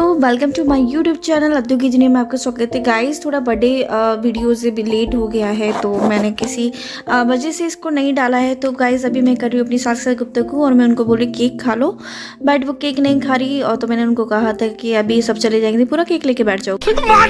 Welcome to my YouTube channel Addu kitchen में आपका स्वागत है। गाइस थोड़ा बर्थडे वीडियो से भी लेट हो गया है तो मैंने किसी वजह से इसको नहीं डाला है। तो गाइस अभी मैं कर रही हूँ अपनी सास से गुफ्तगू और मैं उनको बोल रही केक खा लो, बट वो केक नहीं खा रही। और तो मैंने उनको कहा था कि अभी सब चले जाएंगे, पूरा केक लेके बैठ जाओ।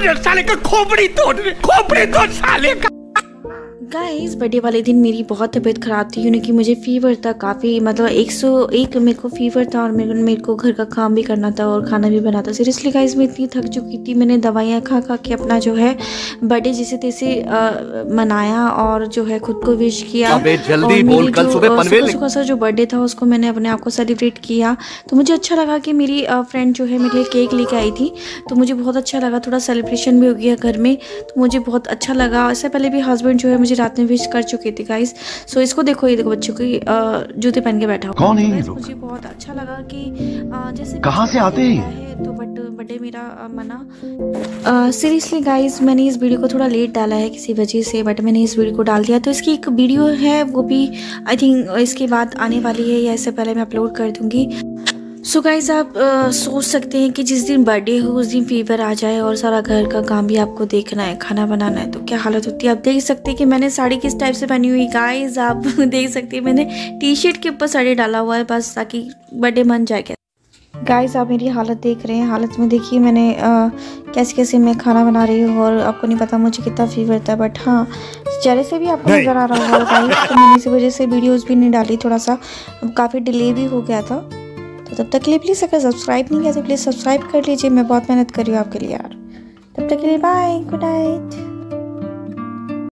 गाइस बर्थडे वाले दिन मेरी बहुत तबीयत ख़राब थी, क्योंकि मुझे फ़ीवर था काफ़ी, मतलब 101 मेरे को फ़ीवर था और मेरे को घर का काम भी करना था और खाना भी बनाना था। सीरियसली गाइस मैं इतनी थक चुकी थी, मैंने दवाइयाँ खा खा के अपना जो है बर्थडे जैसे तैसे मनाया और जो है खुद को विश किया। अबे जल्दी बोल, कल सुबह सुबह सा जो बर्थडे था उसको मैंने अपने आप को सेलिब्रेट किया। तो मुझे अच्छा लगा कि मेरी फ्रेंड जो है मेरे लिए केक लेके आई थी, तो मुझे बहुत अच्छा लगा। थोड़ा सेलिब्रेशन भी हो गया घर में, तो मुझे बहुत अच्छा लगा। इससे पहले भी हस्बैंड जो है मुझे रात में विश कर चुके थे गाइस। सो इसको देखो, ये देखो बच्चों की जूते पहन के बैठा हुआ। कौन है ये लोग? मुझे बहुत अच्छा लगा कि जैसे कहाँ से आते हैं? तो बट बर्थडे मेरा मना। सीरियसली गाइस मैंने इस वीडियो को थोड़ा लेट डाला है किसी वजह से, बट मैंने इस वीडियो को डाल दिया। तो इसकी एक वीडियो है, वो भी आई थिंक इसके बाद आने वाली है या इससे पहले मैं अपलोड कर दूंगी। सो गाइस आप सोच सकते हैं कि जिस दिन बर्थडे हो उस दिन फीवर आ जाए और सारा घर का काम भी आपको देखना है, खाना बनाना है, तो क्या हालत होती है। आप देख सकते हैं कि मैंने साड़ी किस टाइप से पहनी हुई। गाइस आप देख सकते हैं मैंने टी शर्ट के ऊपर साड़ी डाला हुआ है बस ताकि बर्थडे मन जाए। गाइस आप मेरी हालत देख रहे हैं, हालत में देखिए मैंने कैसे कैसे मैं खाना बना रही हूँ और आपको नहीं पता मुझे कितना फीवर था, बट हाँ चेहरे से भी आपको नज़र आ रहा होगा गाइस। तो मैंने इसी वजह से वीडियोज़ भी नहीं डाली, थोड़ा सा काफ़ी डिले भी हो गया था। तो तब तक के लिए प्लीज़ अगर सब्सक्राइब नहीं किया तो प्लीज़ सब्सक्राइब कर लीजिए, मैं बहुत मेहनत कर रही हूँ आपके लिए यार। तब तक के लिए बाय, गुड नाइट।